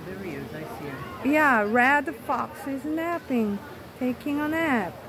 there he is. I see him. Yeah, red fox is napping, taking a nap.